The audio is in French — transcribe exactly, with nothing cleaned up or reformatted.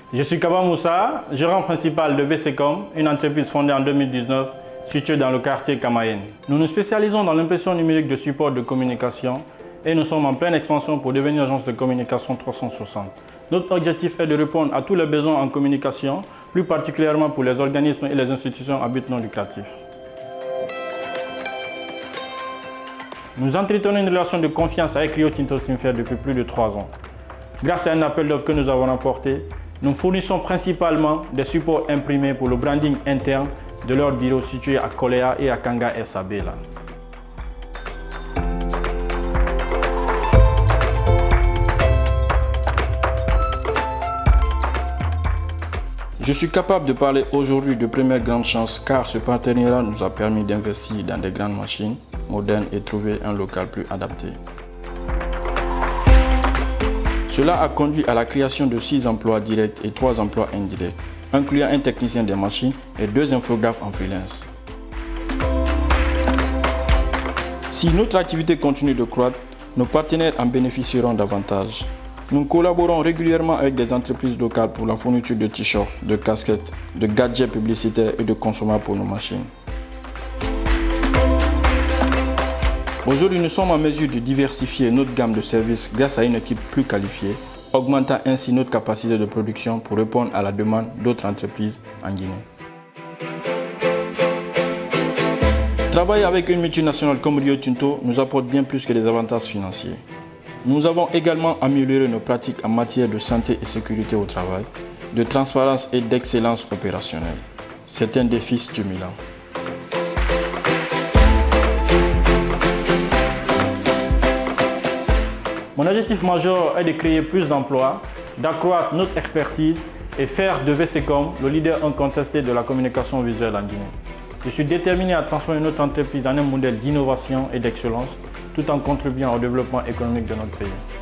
Je suis Kaba Moussa, gérant principal de V C Com, une entreprise fondée en deux mille dix-neuf, située dans le quartier Kamayen. Nous nous spécialisons dans l'impression numérique de support de communication et nous sommes en pleine expansion pour devenir agence de communication trois cent soixante. Notre objectif est de répondre à tous les besoins en communication, plus particulièrement pour les organismes et les institutions à but non lucratif. Nous entretenons une relation de confiance avec Rio Tinto Simfer depuis plus de trois ans. Grâce à un appel d'offres que nous avons remporté, nous fournissons principalement des supports imprimés pour le branding interne de leurs bureaux situés à Koléa et à Kanga Sabela. Je suis capable de parler aujourd'hui de première grande chance car ce partenariat nous a permis d'investir dans des grandes machines modernes et trouver un local plus adapté. Cela a conduit à la création de six emplois directs et trois emplois indirects, incluant un technicien des machines et deux infographes en freelance. Si notre activité continue de croître, nos partenaires en bénéficieront davantage. Nous collaborons régulièrement avec des entreprises locales pour la fourniture de t-shirts, de casquettes, de gadgets publicitaires et de consommables pour nos machines. Aujourd'hui, nous sommes en mesure de diversifier notre gamme de services grâce à une équipe plus qualifiée, augmentant ainsi notre capacité de production pour répondre à la demande d'autres entreprises en Guinée. Travailler avec une multinationale comme Rio Tinto nous apporte bien plus que des avantages financiers. Nous avons également amélioré nos pratiques en matière de santé et sécurité au travail, de transparence et d'excellence opérationnelle. C'est un défi stimulant. Mon objectif majeur est de créer plus d'emplois, d'accroître notre expertise et faire de V C Com le leader incontesté de la communication visuelle en Guinée. Je suis déterminé à transformer notre entreprise en un modèle d'innovation et d'excellence tout en contribuant au développement économique de notre pays.